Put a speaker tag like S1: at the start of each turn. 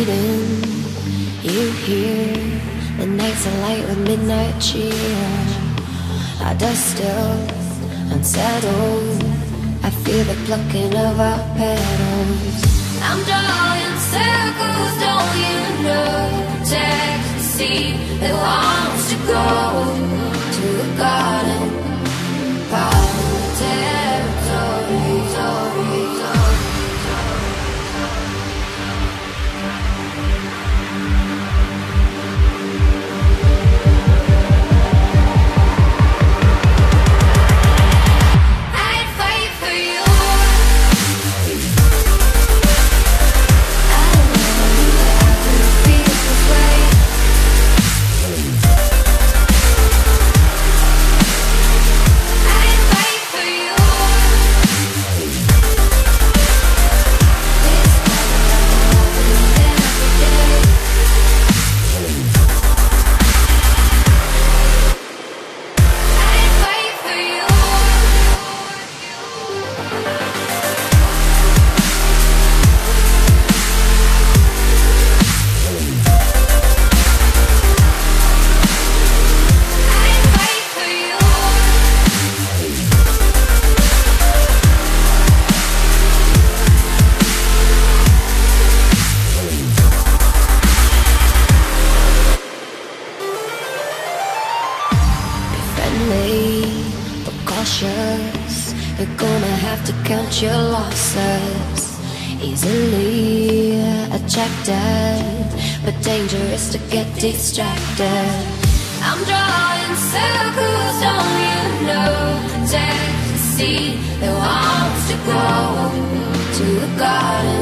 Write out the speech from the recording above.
S1: waiting, you hear the nights are light with midnight cheer. Our dust still unsettled, I feel the plucking of our petals. I'm drawing circles, don't you know? Protect the seed that wants to grow to a garden, part of the territory. But cautious, you're gonna have to count your losses. Easily attracted, but dangerous to get distracted. I'm drawing circles, don't you know? Protect the seed that wants to grow to a garden.